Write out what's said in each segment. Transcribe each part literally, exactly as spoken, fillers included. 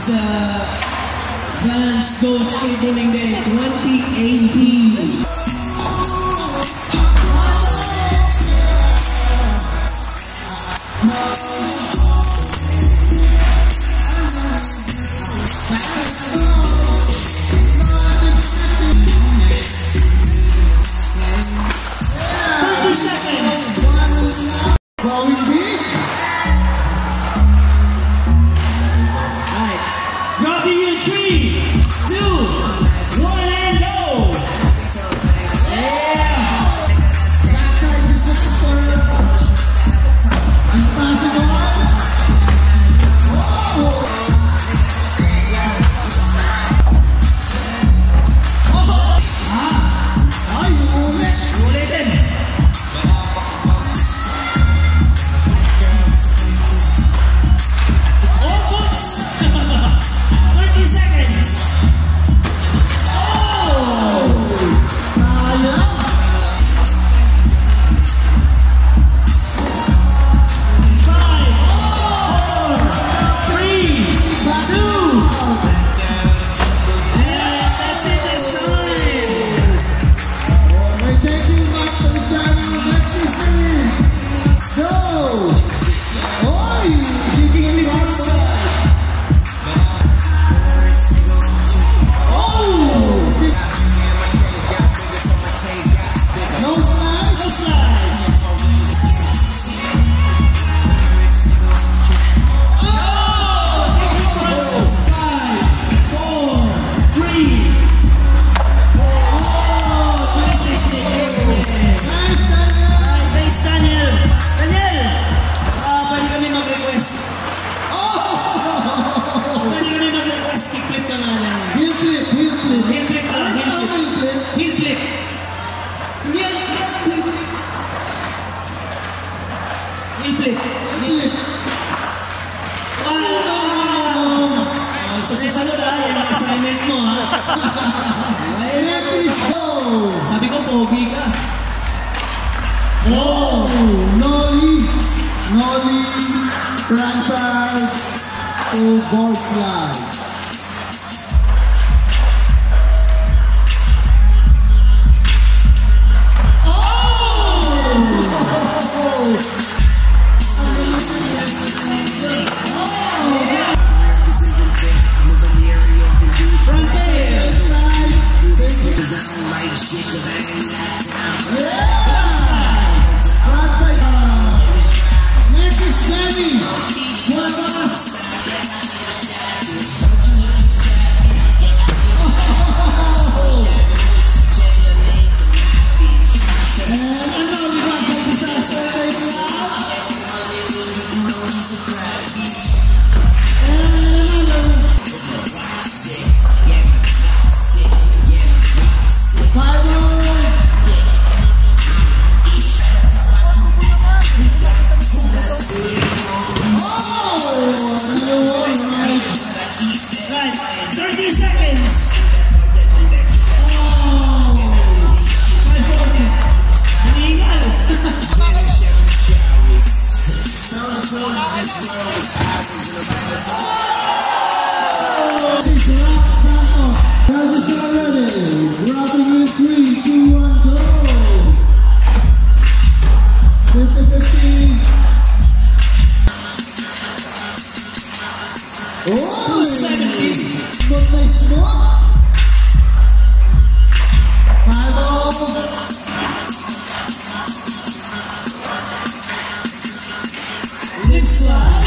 sa Vans Go Skateboarding Day twenty eighteen. So, susunod ha, yan ang assignment mo ha. Next is go! Sabi ko, pogi ka. Oh! Nolly! Nolly! Franchise to board slide. Oh, seventy. Smooth na smooth. Follow. Lip slide.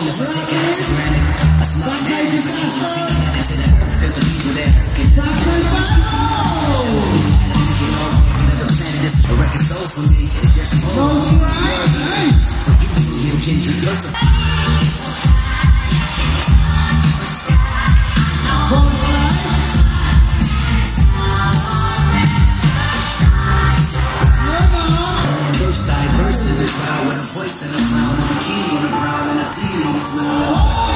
Backside disaster. Backside battle. No strike. Nice. Ball strike. First I burst in the crowd with a voice and a crown. I'm a king on the ground and I see you on the floor.